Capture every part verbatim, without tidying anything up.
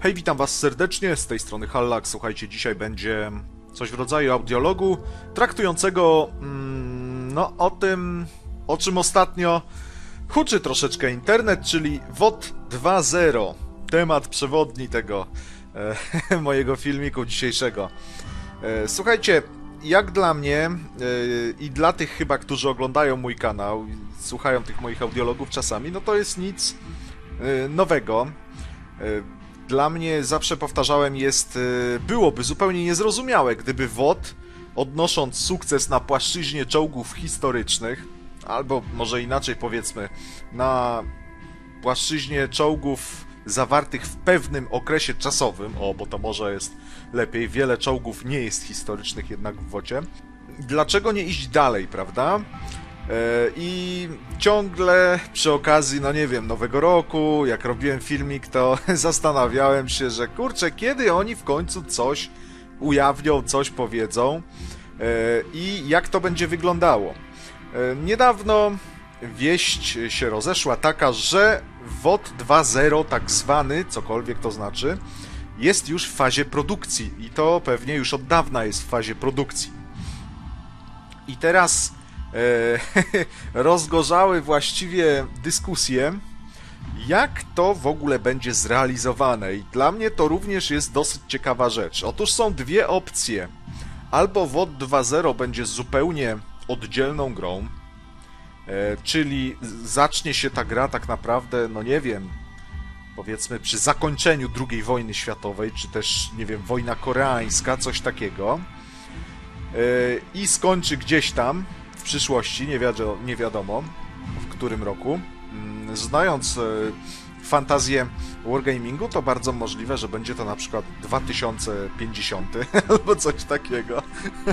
Hej, witam was serdecznie, z tej strony Hallak. Słuchajcie, dzisiaj będzie coś w rodzaju audiologu traktującego mm, no o tym, o czym ostatnio huczy troszeczkę internet, czyli W O T dwa zero. Temat przewodni tego e, mojego filmiku dzisiejszego. E, słuchajcie, jak dla mnie e, i dla tych chyba, którzy oglądają mój kanał, słuchają tych moich audiologów czasami, no to jest nic e, nowego. E, Dla mnie, zawsze powtarzałem, jest, byłoby zupełnie niezrozumiałe, gdyby W O T, odnosząc sukces na płaszczyźnie czołgów historycznych, albo może inaczej powiedzmy, na płaszczyźnie czołgów zawartych w pewnym okresie czasowym, o, bo to może jest lepiej, wiele czołgów nie jest historycznych jednak w wocie, dlaczego nie iść dalej, prawda? I ciągle przy okazji, no nie wiem, Nowego Roku, jak robiłem filmik, to zastanawiałem się, że kurczę, kiedy oni w końcu coś ujawnią, coś powiedzą i jak to będzie wyglądało. Niedawno wieść się rozeszła taka, że W O T dwa zero, tak zwany, cokolwiek to znaczy, jest już w fazie produkcji i to pewnie już od dawna jest w fazie produkcji. I teraz rozgorzały właściwie dyskusje, jak to w ogóle będzie zrealizowane, i dla mnie to również jest dosyć ciekawa rzecz. Otóż są dwie opcje. Albo W O T dwa zero będzie zupełnie oddzielną grą, czyli zacznie się ta gra tak naprawdę, no nie wiem, powiedzmy przy zakończeniu drugiej wojny światowej, czy też, nie wiem, wojna koreańska, coś takiego, i skończy gdzieś tam w przyszłości, nie wiadomo, nie wiadomo w którym roku. Znając fantazję wargamingu, to bardzo możliwe, że będzie to na przykład dwa tysiące pięćdziesiąty albo coś takiego.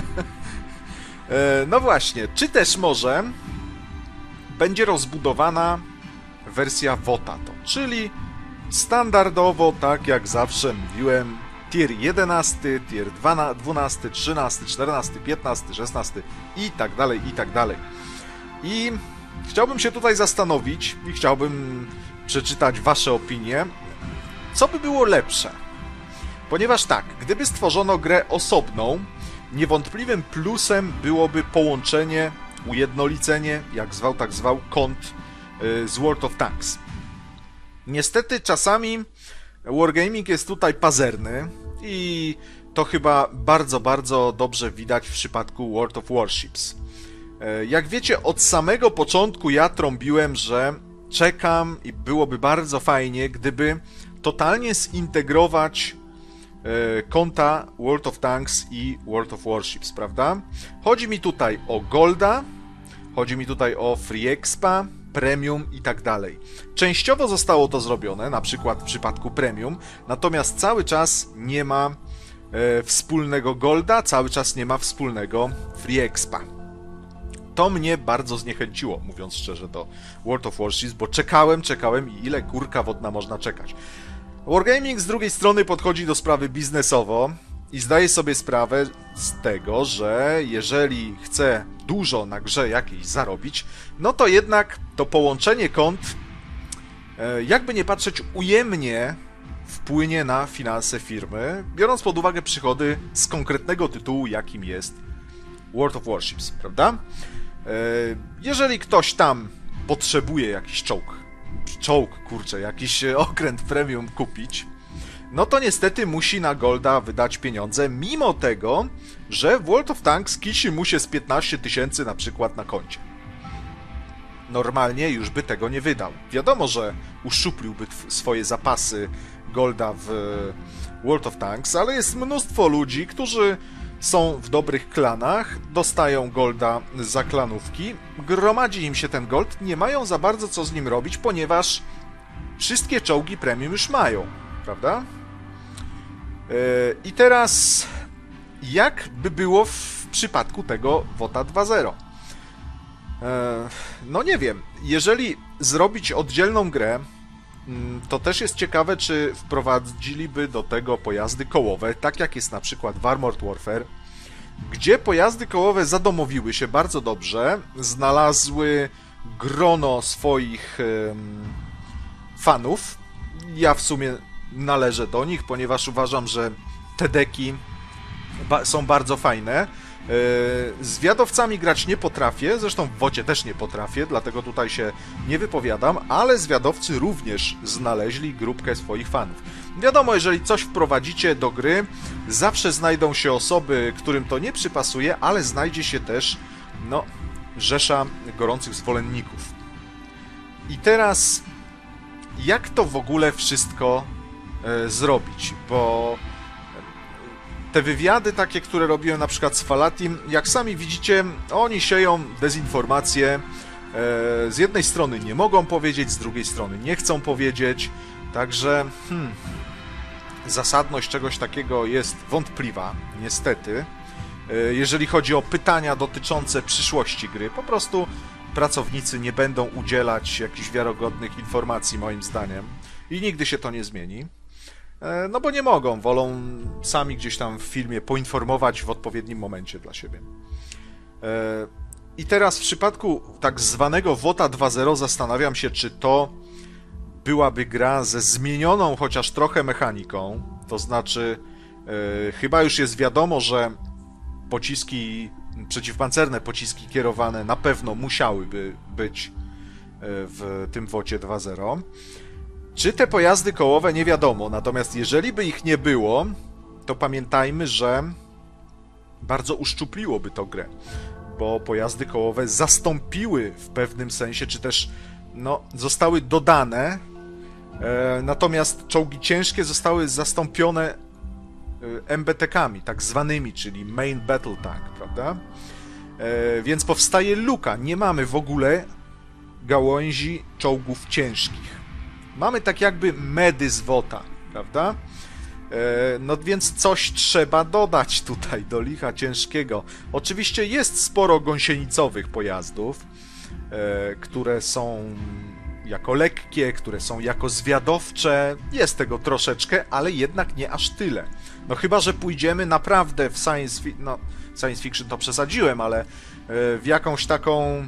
No właśnie, czy też może będzie rozbudowana wersja W O T A to, czyli standardowo, tak jak zawsze mówiłem, tier jedenasty, tier dwunasty, trzynasty, czternasty, piętnasty, szesnasty i tak dalej, i tak dalej. I chciałbym się tutaj zastanowić i chciałbym przeczytać wasze opinie, co by było lepsze. Ponieważ tak, gdyby stworzono grę osobną, niewątpliwym plusem byłoby połączenie, ujednolicenie, jak zwał, tak zwał, kont z World of Tanks. Niestety czasami wargaming jest tutaj pazerny i to chyba bardzo, bardzo dobrze widać w przypadku World of Warships. Jak wiecie, od samego początku ja trąbiłem, że czekam i byłoby bardzo fajnie, gdyby totalnie zintegrować konta World of Tanks i World of Warships, prawda? Chodzi mi tutaj o Golda, chodzi mi tutaj o Free Expa, Premium i tak dalej. Częściowo zostało to zrobione, na przykład w przypadku Premium, natomiast cały czas nie ma e, wspólnego Golda, cały czas nie ma wspólnego Free Expa. To mnie bardzo zniechęciło, mówiąc szczerze, do World of Warships, bo czekałem, czekałem i ile kurka wodna można czekać. Wargaming z drugiej strony podchodzi do sprawy biznesowo i zdaje sobie sprawę z tego, że jeżeli chce dużo na grze jakiejś zarobić, no to jednak to połączenie kont, jakby nie patrzeć, ujemnie wpłynie na finanse firmy, biorąc pod uwagę przychody z konkretnego tytułu, jakim jest World of Warships, prawda? Jeżeli ktoś tam potrzebuje jakiś czołg, czołg, kurczę, jakiś okręt premium kupić, no to niestety musi na Golda wydać pieniądze, mimo tego, że w World of Tanks kisi mu się z piętnaście tysięcy na przykład na koncie. Normalnie już by tego nie wydał. Wiadomo, że uszczupliłby swoje zapasy Golda w World of Tanks, ale jest mnóstwo ludzi, którzy są w dobrych klanach, dostają Golda za klanówki, gromadzi im się ten Gold, nie mają za bardzo co z nim robić, ponieważ wszystkie czołgi premium już mają, prawda? I teraz, jak by było w przypadku tego W O T A dwa zero? No nie wiem, jeżeli zrobić oddzielną grę, to też jest ciekawe, czy wprowadziliby do tego pojazdy kołowe, tak jak jest na przykład w Armored Warfare, gdzie pojazdy kołowe zadomowiły się bardzo dobrze, znalazły grono swoich um, fanów. Ja w sumie należę do nich, ponieważ uważam, że te deki ba są bardzo fajne. Z wiadowcami grać nie potrafię, zresztą w wocie też nie potrafię, dlatego tutaj się nie wypowiadam, ale zwiadowcy również znaleźli grupkę swoich fanów. Wiadomo, jeżeli coś wprowadzicie do gry, zawsze znajdą się osoby, którym to nie przypasuje, ale znajdzie się też, no, rzesza gorących zwolenników. I teraz, jak to w ogóle wszystko e, zrobić? Bo te wywiady takie, które robiłem na przykład z Falatim, jak sami widzicie, oni sieją dezinformację. E, z jednej strony nie mogą powiedzieć, z drugiej strony nie chcą powiedzieć. Także hmm, zasadność czegoś takiego jest wątpliwa, niestety. E, jeżeli chodzi o pytania dotyczące przyszłości gry, po prostu pracownicy nie będą udzielać jakichś wiarygodnych informacji, moim zdaniem. I nigdy się to nie zmieni. No bo nie mogą, wolą sami gdzieś tam w filmie poinformować w odpowiednim momencie dla siebie. I teraz w przypadku tak zwanego WOTA dwa zero zastanawiam się, czy to byłaby gra ze zmienioną chociaż trochę mechaniką, to znaczy chyba już jest wiadomo, że pociski, przeciwpancerne pociski kierowane na pewno musiałyby być w tym wocie dwa zero. Czy te pojazdy kołowe nie wiadomo, natomiast jeżeli by ich nie było, to pamiętajmy, że bardzo uszczupliłoby to grę, bo pojazdy kołowe zastąpiły w pewnym sensie, czy też no, zostały dodane, e, natomiast czołgi ciężkie zostały zastąpione e, M B T kami, tak zwanymi, czyli Main Battle Tank, prawda? E, więc powstaje luka, nie mamy w ogóle gałęzi czołgów ciężkich. Mamy tak jakby medy z WOTA, prawda? E, no więc coś trzeba dodać tutaj do licha ciężkiego. Oczywiście jest sporo gąsienicowych pojazdów, e, które są jako lekkie, które są jako zwiadowcze. Jest tego troszeczkę, ale jednak nie aż tyle. No chyba, że pójdziemy naprawdę w science, fi no, science fiction to przesadziłem, ale e, w jakąś taką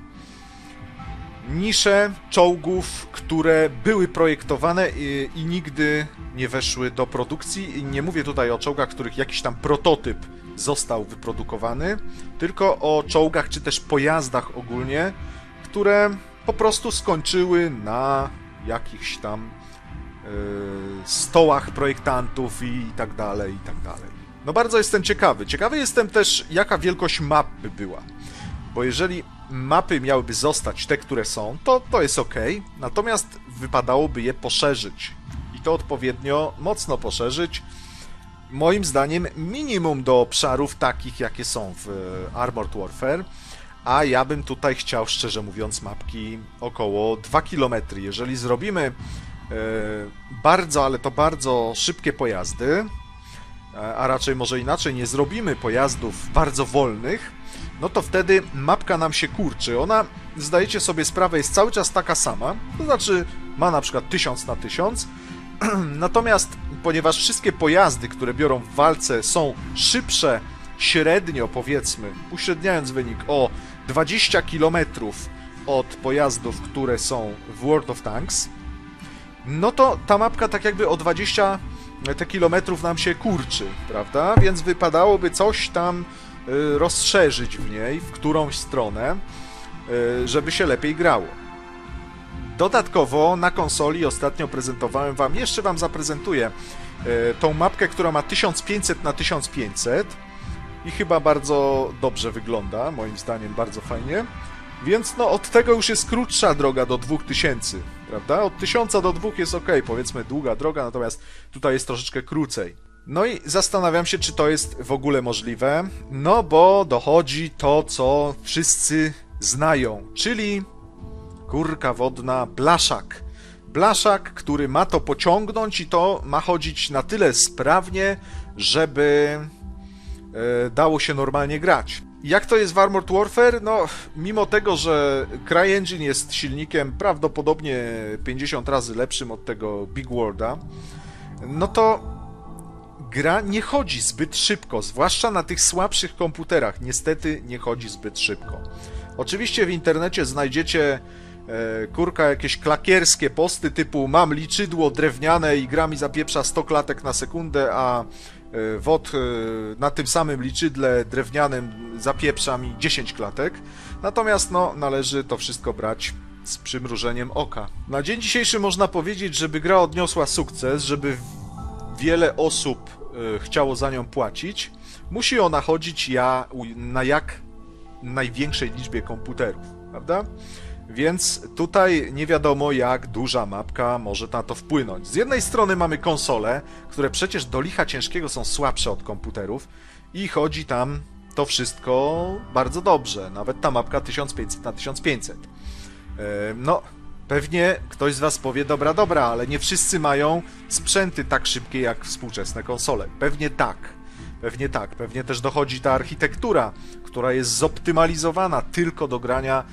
nisze czołgów, które były projektowane i, i nigdy nie weszły do produkcji. I nie mówię tutaj o czołgach, których jakiś tam prototyp został wyprodukowany, tylko o czołgach czy też pojazdach ogólnie, które po prostu skończyły na jakichś tam yy, stołach projektantów i tak dalej, i tak dalej. No bardzo jestem ciekawy. Ciekawy jestem też, jaka wielkość map by była. Bo jeżeli mapy miałyby zostać te, które są, to to jest ok, natomiast wypadałoby je poszerzyć. I to odpowiednio mocno poszerzyć. Moim zdaniem minimum do obszarów takich, jakie są w Armored Warfare, a ja bym tutaj chciał, szczerze mówiąc, mapki około dwa kilometry. Jeżeli zrobimy e, bardzo, ale to bardzo szybkie pojazdy, a raczej może inaczej, nie zrobimy pojazdów bardzo wolnych, no to wtedy mapka nam się kurczy. Ona, zdajecie sobie sprawę, jest cały czas taka sama, to znaczy ma na przykład tysiąc na tysiąc, natomiast ponieważ wszystkie pojazdy, które biorą w walce, są szybsze średnio, powiedzmy, uśredniając wynik o dwadzieścia kilometrów od pojazdów, które są w World of Tanks, no to ta mapka tak jakby o dwadzieścia te kilometrów nam się kurczy, prawda? Więc wypadałoby coś tam rozszerzyć w niej, w którąś stronę, żeby się lepiej grało. Dodatkowo na konsoli ostatnio prezentowałem wam, jeszcze wam zaprezentuję tą mapkę, która ma tysiąc pięćset na tysiąc pięćset i chyba bardzo dobrze wygląda, moim zdaniem bardzo fajnie, więc no od tego już jest krótsza droga do dwóch tysięcy, prawda? Od tysiąca do dwóch jest ok, powiedzmy długa droga, natomiast tutaj jest troszeczkę krócej. No i zastanawiam się, czy to jest w ogóle możliwe, no bo dochodzi to, co wszyscy znają, czyli kurka wodna blaszak. Blaszak, który ma to pociągnąć i to ma chodzić na tyle sprawnie, żeby e, dało się normalnie grać. Jak to jest w Armored Warfare? No, mimo tego, że CryEngine jest silnikiem prawdopodobnie pięćdziesiąt razy lepszym od tego Big Worlda, no to gra nie chodzi zbyt szybko, zwłaszcza na tych słabszych komputerach. Niestety nie chodzi zbyt szybko. Oczywiście w internecie znajdziecie kurka, jakieś klakierskie posty typu mam liczydło drewniane i gra mi zapieprza sto klatek na sekundę, a W O T na tym samym liczydle drewnianym zapieprza mi dziesięć klatek. Natomiast no, należy to wszystko brać z przymrużeniem oka. Na dzień dzisiejszy można powiedzieć, żeby gra odniosła sukces, żeby wiele osób chciało za nią płacić, musi ona chodzić ja, na jak największej liczbie komputerów, prawda? Więc tutaj nie wiadomo, jak duża mapka może na to wpłynąć. Z jednej strony mamy konsole, które przecież do licha ciężkiego są słabsze od komputerów i chodzi tam to wszystko bardzo dobrze. Nawet ta mapka tysiąc pięćset na tysiąc pięćset. No, pewnie ktoś z was powie, dobra, dobra, ale nie wszyscy mają sprzęty tak szybkie jak współczesne konsole. Pewnie tak. Pewnie tak. Pewnie też dochodzi ta architektura, która jest zoptymalizowana tylko do grania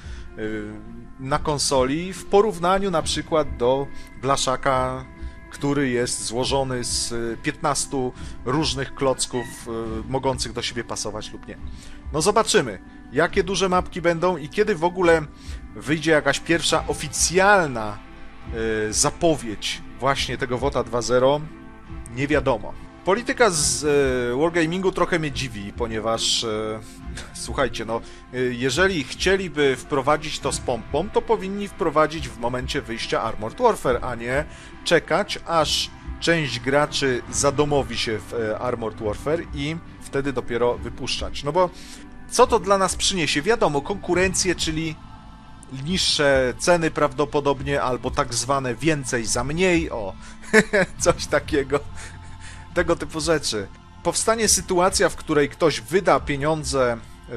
na konsoli w porównaniu na przykład do blaszaka, który jest złożony z piętnastu różnych klocków mogących do siebie pasować lub nie. No zobaczymy, jakie duże mapki będą i kiedy w ogóle wyjdzie jakaś pierwsza oficjalna zapowiedź właśnie tego WOTA dwa zero, nie wiadomo. Polityka z e, Wargamingu trochę mnie dziwi, ponieważ e, słuchajcie, no e, jeżeli chcieliby wprowadzić to z pompą, to powinni wprowadzić w momencie wyjścia Armored Warfare, a nie czekać, aż część graczy zadomowi się w e, Armored Warfare i wtedy dopiero wypuszczać. No bo co to dla nas przyniesie? Wiadomo, konkurencję, czyli niższe ceny prawdopodobnie, albo tak zwane więcej za mniej, o, coś takiego. Tego typu rzeczy. Powstanie sytuacja, w której ktoś wyda pieniądze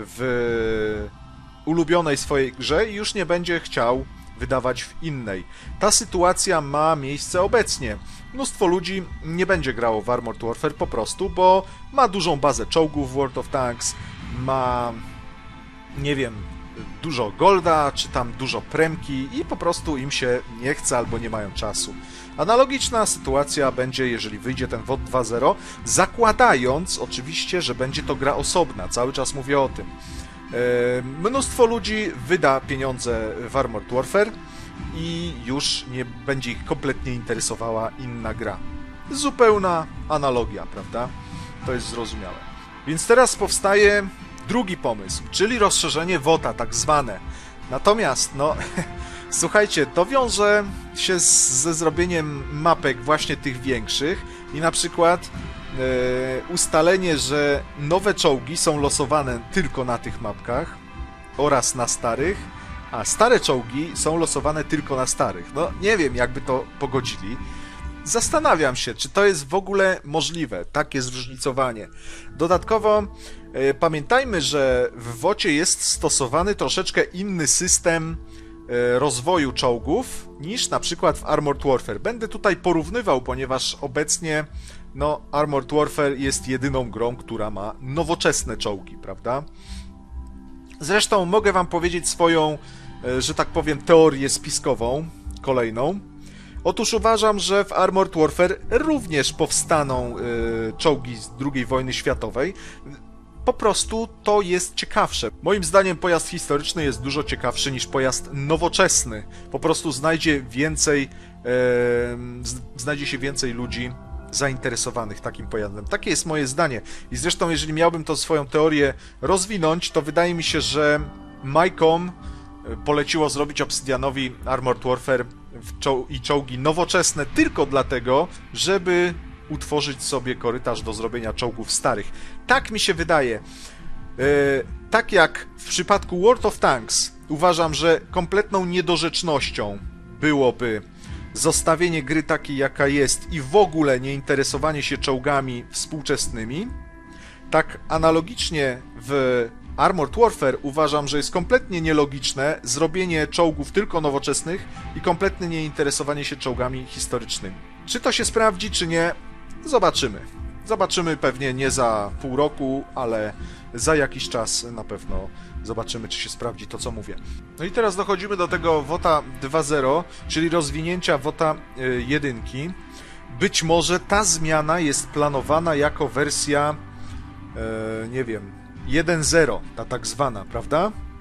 w ulubionej swojej grze i już nie będzie chciał wydawać w innej. Ta sytuacja ma miejsce obecnie. Mnóstwo ludzi nie będzie grało w Armored Warfare po prostu, bo ma dużą bazę czołgów w World of Tanks, ma, nie wiem, dużo golda, czy tam dużo premki i po prostu im się nie chce albo nie mają czasu. Analogiczna sytuacja będzie, jeżeli wyjdzie ten WOT dwa zero, zakładając oczywiście, że będzie to gra osobna. Cały czas mówię o tym. E, mnóstwo ludzi wyda pieniądze w Armored Warfare i już nie będzie ich kompletnie interesowała inna gra. Zupełna analogia, prawda? To jest zrozumiałe. Więc teraz powstaje drugi pomysł, czyli rozszerzenie WOTA, tak zwane. Natomiast, no... Słuchajcie, to wiąże się z, ze zrobieniem mapek właśnie tych większych i na przykład e, ustalenie, że nowe czołgi są losowane tylko na tych mapkach oraz na starych, a stare czołgi są losowane tylko na starych. No nie wiem, jakby to pogodzili. Zastanawiam się, czy to jest w ogóle możliwe, takie zróżnicowanie. Dodatkowo e, pamiętajmy, że w wocie jest stosowany troszeczkę inny system rozwoju czołgów niż na przykład w Armored Warfare. Będę tutaj porównywał, ponieważ obecnie no, Armored Warfare jest jedyną grą, która ma nowoczesne czołgi, prawda? Zresztą mogę wam powiedzieć swoją, że tak powiem, teorię spiskową, kolejną. Otóż uważam, że w Armored Warfare również powstaną y, czołgi z drugiej wojny światowej. Po prostu to jest ciekawsze. Moim zdaniem pojazd historyczny jest dużo ciekawszy niż pojazd nowoczesny. Po prostu znajdzie więcej, e, znajdzie się więcej ludzi zainteresowanych takim pojazdem. Takie jest moje zdanie. I zresztą, jeżeli miałbym to swoją teorię rozwinąć, to wydaje mi się, że Majcom poleciło zrobić Obsidianowi Armored Warfare i czołgi nowoczesne tylko dlatego, żeby utworzyć sobie korytarz do zrobienia czołgów starych. Tak mi się wydaje. Yy, tak jak w przypadku World of Tanks uważam, że kompletną niedorzecznością byłoby zostawienie gry takiej, jaka jest i w ogóle nie interesowanie się czołgami współczesnymi, tak analogicznie w Armored Warfare uważam, że jest kompletnie nielogiczne zrobienie czołgów tylko nowoczesnych i kompletnie nieinteresowanie się czołgami historycznymi. Czy to się sprawdzi, czy nie? Zobaczymy. Zobaczymy pewnie nie za pół roku, ale za jakiś czas na pewno zobaczymy, czy się sprawdzi to, co mówię. No i teraz dochodzimy do tego WOTA dwa zero, czyli rozwinięcia WOTA jeden. Być może ta zmiana jest planowana jako wersja, e, nie wiem, jeden zero, ta tak zwana, prawda?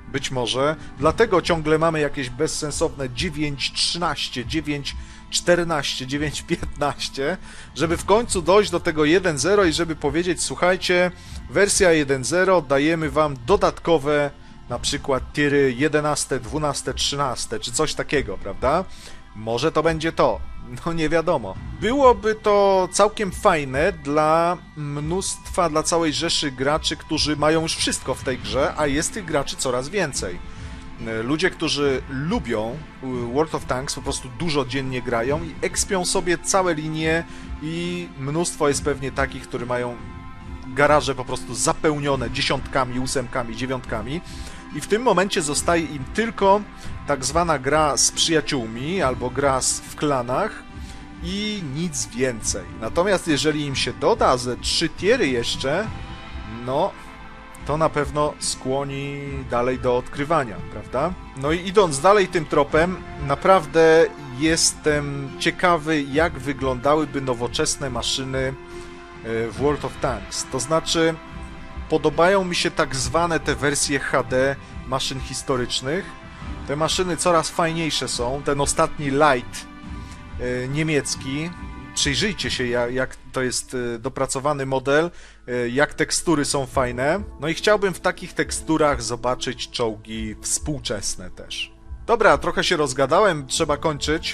Być może. Dlatego ciągle mamy jakieś bezsensowne dziewięć trzynaście, dziewięć czternaście, dziewięć piętnaście, żeby w końcu dojść do tego jeden zero i żeby powiedzieć, słuchajcie, wersja jeden zero, dajemy wam dodatkowe na przykład tiery jedenaście, dwanaście, trzynaście, czy coś takiego, prawda? Może to będzie to. No nie wiadomo. Byłoby to całkiem fajne dla mnóstwa, dla całej rzeszy graczy, którzy mają już wszystko w tej grze, a jest tych graczy coraz więcej. Ludzie, którzy lubią World of Tanks, po prostu dużo dziennie grają i ekspią sobie całe linie i mnóstwo jest pewnie takich, którzy mają garaże po prostu zapełnione dziesiątkami, ósemkami, dziewiątkami i w tym momencie zostaje im tylko tak zwana gra z przyjaciółmi albo gra w klanach i nic więcej. Natomiast jeżeli im się doda ze trzy tiery jeszcze, no to na pewno skłoni dalej do odkrywania, prawda? No i idąc dalej tym tropem, naprawdę jestem ciekawy, jak wyglądałyby nowoczesne maszyny w World of Tanks. To znaczy, podobają mi się tak zwane te wersje H D maszyn historycznych. Te maszyny coraz fajniejsze są. Ten ostatni Light e, niemiecki. Przyjrzyjcie się, jak, jak to jest e, dopracowany model, e, jak tekstury są fajne. No i chciałbym w takich teksturach zobaczyć czołgi współczesne też. Dobra, trochę się rozgadałem, trzeba kończyć.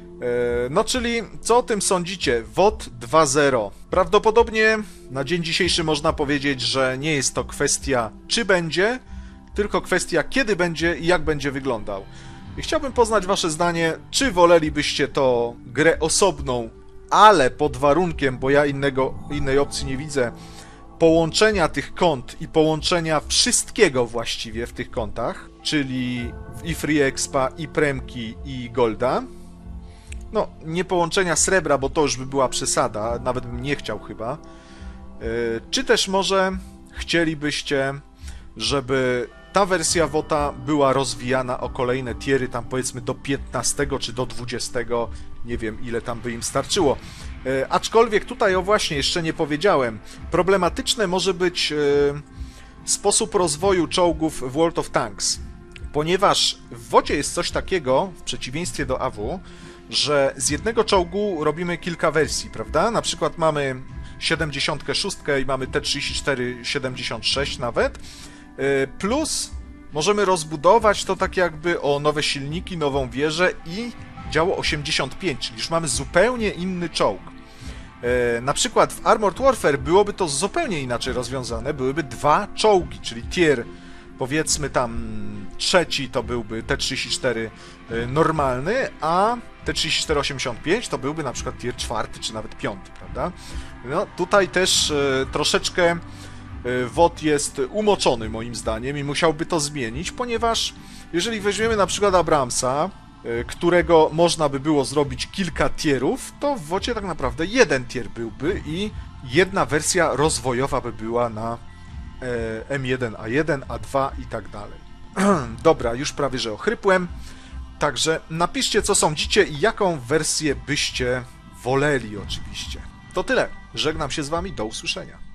No, czyli co o tym sądzicie? W O T dwa zero. Prawdopodobnie na dzień dzisiejszy można powiedzieć, że nie jest to kwestia czy będzie, tylko kwestia kiedy będzie i jak będzie wyglądał. I chciałbym poznać wasze zdanie, czy wolelibyście to grę osobną, ale pod warunkiem, bo ja innego, innej opcji nie widzę, połączenia tych kont i połączenia wszystkiego właściwie w tych kontach, czyli i Free Expa, i Premki, i Golda. No, nie połączenia srebra, bo to już by była przesada, nawet bym nie chciał chyba. Yy, czy też może chcielibyście, żeby ta wersja W O T A była rozwijana o kolejne tiery, tam powiedzmy do piętnastego czy do dwudziestego, nie wiem ile tam by im starczyło. Yy, aczkolwiek tutaj, o właśnie, jeszcze nie powiedziałem, problematyczne może być yy, sposób rozwoju czołgów w World of Tanks, ponieważ w wodzie jest coś takiego, w przeciwieństwie do A W, że z jednego czołgu robimy kilka wersji, prawda? Na przykład mamy siedemdziesiąt sześć i mamy T trzydzieści cztery siedemdziesiąt sześć nawet, plus możemy rozbudować to tak jakby o nowe silniki, nową wieżę i działo osiemdziesiąt pięć, czyli już mamy zupełnie inny czołg. Na przykład w Armored Warfare byłoby to zupełnie inaczej rozwiązane, byłyby dwa czołgi, czyli tier, powiedzmy tam trzeci to byłby T trzydzieści cztery normalny, a T trzydzieści cztery osiemdziesiąt pięć to byłby na przykład tier czwarty czy nawet piąty, prawda? No tutaj też e, troszeczkę e, W O T jest umoczony moim zdaniem i musiałby to zmienić, ponieważ jeżeli weźmiemy na przykład Abramsa, e, którego można by było zrobić kilka tierów, to w W O T tak naprawdę jeden tier byłby i jedna wersja rozwojowa by była na e, M jeden A jeden, A dwa i tak dalej. Dobra, już prawie że ochrypłem. Także napiszcie, co sądzicie i jaką wersję byście woleli oczywiście. To tyle. Żegnam się z wami, do usłyszenia.